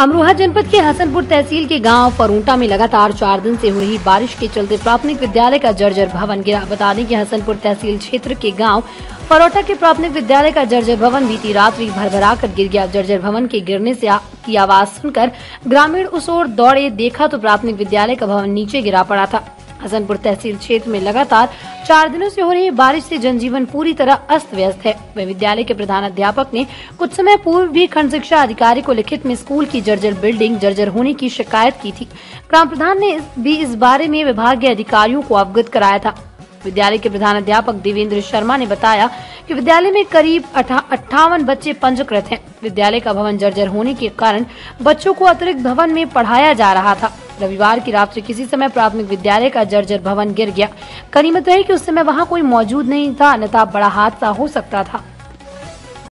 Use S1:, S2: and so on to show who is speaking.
S1: अमरोहा जनपद के हसनपुर तहसील के गांव फरूंटा में लगातार 4 दिन से हो रही बारिश के चलते प्राथमिक विद्यालय का जर्जर भवन गिरा। बता दें कि हसनपुर तहसील क्षेत्र के गांव फरोटा के प्राथमिक विद्यालय का जर्जर भवन बीती रात्रि भरभरा कर गिर गया। जर्जर भवन के गिरने से की आवाज सुनकर ग्रामीण उस ओर दौड़े, देखा तो प्राथमिक विद्यालय का भवन नीचे गिरा पड़ा था। हसनपुर तहसील क्षेत्र में लगातार 4 दिनों से हो रही बारिश से जनजीवन पूरी तरह अस्त व्यस्त है। वह विद्यालय के प्रधानाध्यापक ने कुछ समय पूर्व भी खंड शिक्षा अधिकारी को लिखित में स्कूल की जर्जर बिल्डिंग जर्जर होने की शिकायत की थी। ग्राम प्रधान ने भी इस बारे में विभागीय अधिकारियों को अवगत कराया था। विद्यालय के प्रधानाध्यापक देवेंद्र शर्मा ने बताया कि विद्यालय में करीब 58 बच्चे पंजीकृत हैं। विद्यालय का भवन जर्जर होने के कारण बच्चों को अतिरिक्त भवन में पढ़ाया जा रहा था। रविवार की रात्रि किसी समय प्राथमिक विद्यालय का जर्जर भवन गिर गया। गनीमत है कि उस समय वहां कोई मौजूद नहीं था, अन्यथा बड़ा हादसा हो सकता था।